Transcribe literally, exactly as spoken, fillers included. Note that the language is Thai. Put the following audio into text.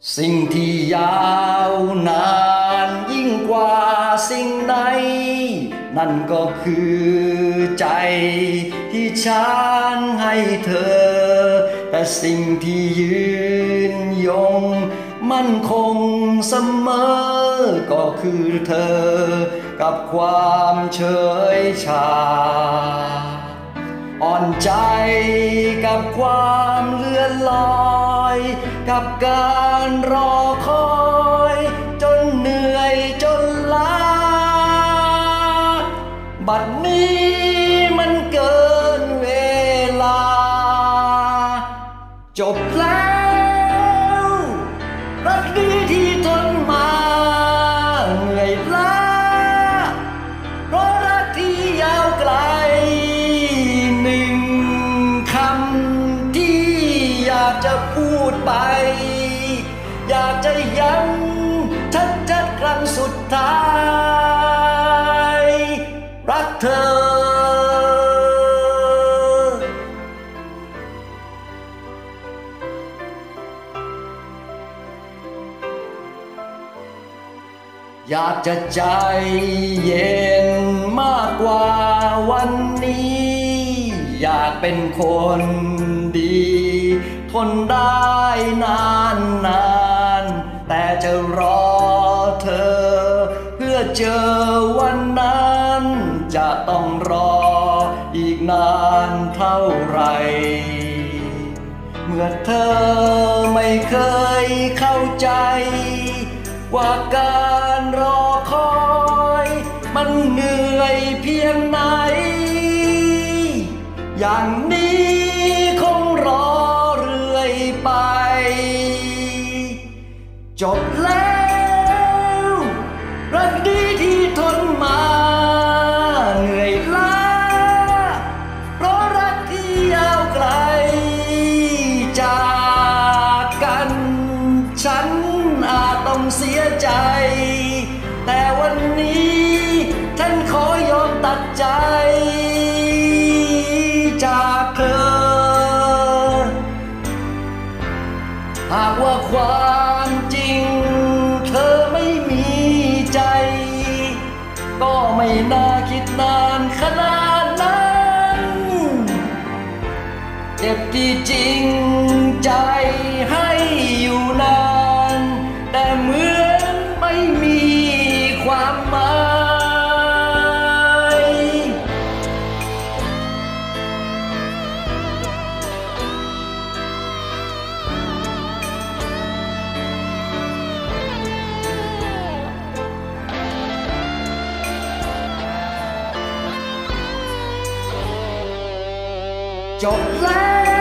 สิ่งที่ยาวนานยิ่งกว่าสิ่งใดนั่นก็คือใจที่ฉันให้เธอแต่สิ่งที่ยืนยงมั่นคงเสมอก็คือเธอกับความเฉยชาอ่อนใจกับความเลื่อนลอยกับการรอคอยจนเหนื่อยจนล้าบัดนี้มันเกินเวลาจบแล้วรักนี้ที่ทนมาเหนื่อยล้าเพราะรักที่ยาวไกลหนึ่งคำที่อยากจะพูดไปอยากจะย้ำชัดๆครั้งสุดท้ายรักเธออยากจะใจเย็นมากกว่าวันนี้อยากเป็นคนดีทนได้นานนานแต่จะรอเธอเพื่อเจอวันนั้นจะต้องรออีกนานเท่าไรเมื่อเธอไม่เคยเข้าใจว่าการรอคอยมันเหนื่อยเพียงไหนอย่างนี้คงรอเรื่อยไปจบแล้วรักดีที่ทนมาเหนื่อยล้าเพราะรักที่ยาวไกลจากกันฉันอาจต้องเสียใจแต่วันนี้ฉันขอยอมตัดใจจากเธอหากว่าความจริงเธอไม่มีใจก็ไม่น่าคิดนานขนาดนั้นเจ็บที่จริงใจให้อยู่นานแต่เหมือนไม่มีความหมายจบแล้ว